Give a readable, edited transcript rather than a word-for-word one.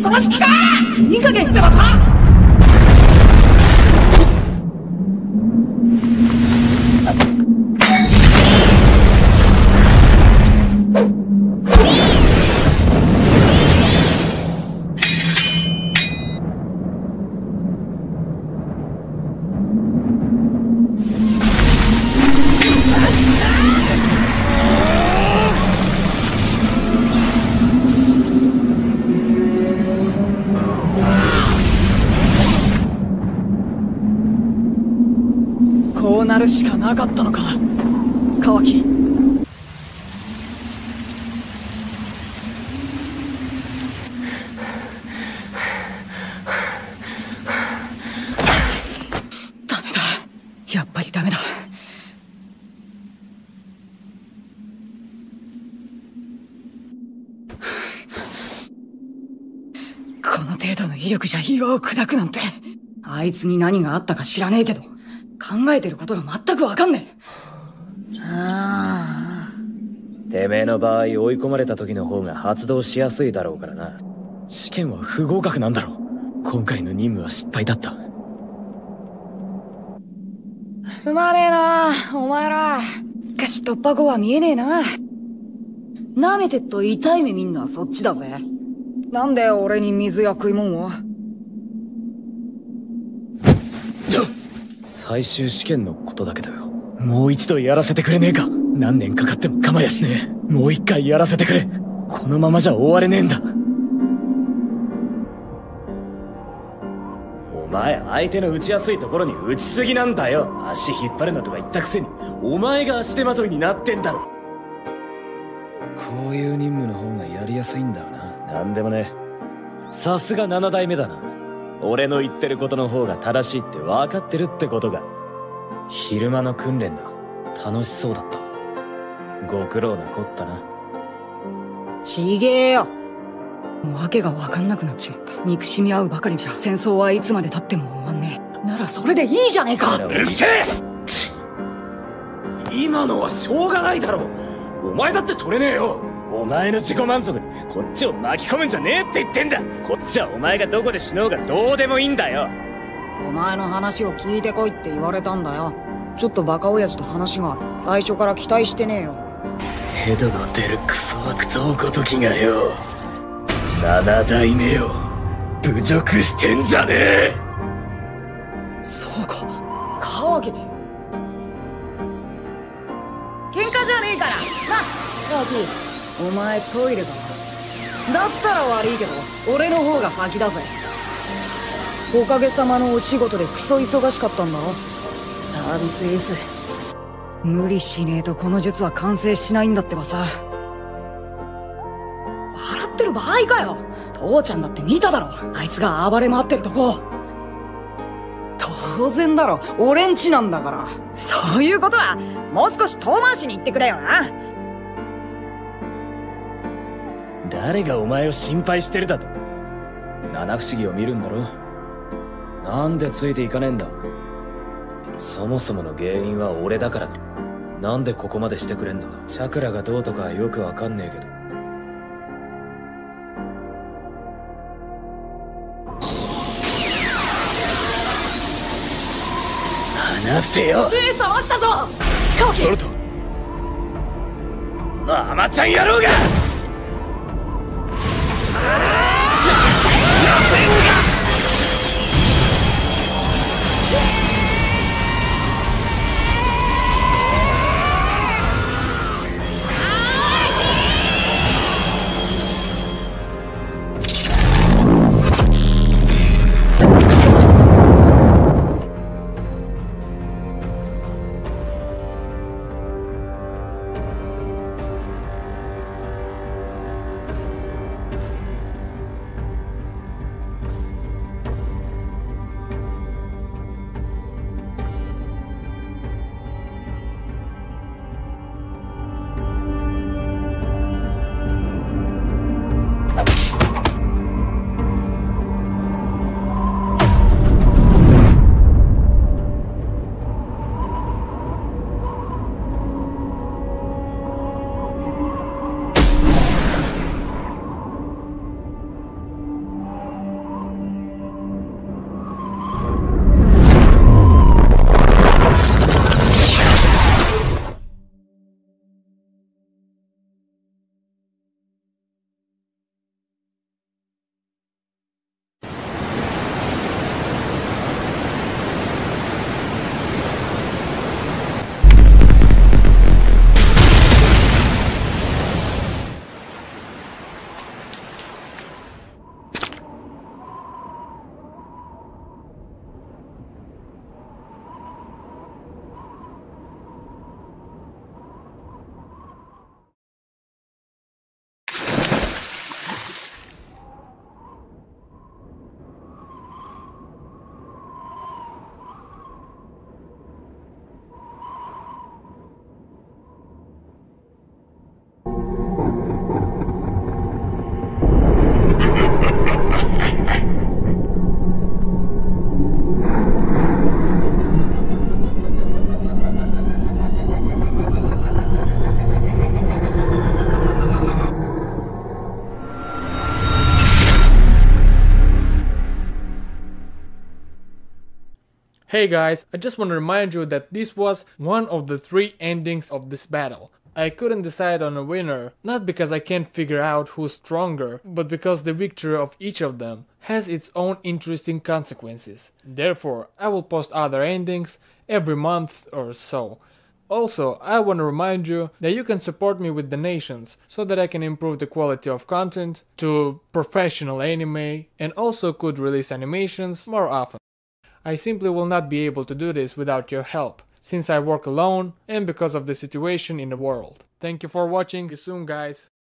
ともしきか。 いい加減でもさ、 こうなるしかなかったのか、カワキ。ダメだ、やっぱりダメだ。この程度の威力じゃ岩を砕くなんて。あいつに何があったか知らねえけど、考えてることが全くわかんねえ。 てめえの場合追い込まれた時の方が発動しやすいだろうからな。試験は不合格なんだろ。今回の任務は失敗だった。 すまねえなお前ら。しかし突破口は見えねえな。舐めてっと痛い目見んのはそっちだぜ。なんで俺に水や食い物を。 最終試験のことだけどよ、もう一度やらせてくれねえか。何年かかっても構やしねえ。もう一回やらせてくれ。このままじゃ終われねえんだ。お前相手の打ちやすいところに打ちすぎなんだよ。足引っ張るなとか言ったくせにお前が足手まといになってんだろ。こういう任務の方がやりやすいんだよな。なんでもね、さすが7代目だな。俺の言ってることの方が正しいって分かってるってことが。昼間の訓練だ。楽しそうだった。ご苦労なこったな。 ちげえよ。わけが分かんなくなっちまった。憎しみ合うばかりじゃ戦争はいつまで経っても終わんねえ。ならそれでいいじゃねえか。 うるせえ。今のはしょうがないだろ。お前だって取れねえよ。お前の自己満足にこっちを巻き込むんじゃねえって言ってんだ。こっちはお前がどこで死のうがどうでもいいんだよ。 お前の話を聞いてこいって言われたんだよ。ちょっとバカ親父と話がある。最初から期待してねえよ。 ヘドの出るクソ悪党ごときがよ、7代目を侮辱してんじゃねえ。 そうか、カワキ。喧嘩じゃねえからな。カワキ、お前トイレだな。だったら悪いけど俺の方が先だぜ。おかげさまのお仕事でクソ忙しかったんだろ。サービスエース。無理しねえとこの術は完成しないんだってばさ。笑ってる場合かよ。父ちゃんだって見ただろ、あいつが暴れ回ってるとこ。当然だろ、俺んちなんだから。そういうことはもう少し遠回しに言ってくれよな。 誰がお前を心配してるだと。七不思議を見るんだろ。なんでついていかねえんだ。そもそもの原因は俺だからだ。なんでここまでしてくれんだ。チャクラがどうとかはよくわかんねえけど。話せよ。 目覚ましたぞカワキ。 ソルト、アマちゃん野郎が。 Hey guys, I just want to remind you that this was one of the 3 endings of this battle. I couldn't decide on a winner, not because I can't figure out who's stronger, but because the victory of each of them has its own interesting consequences. Therefore, I will post other endings every month or so. Also, I want to remind you that you can support me with donations so that I can improve the quality of content to professional anime and also could release animations more often. I simply will not be able to do this without your help, since I work alone and because of the situation in the world. Thank you for watching, see you soon guys.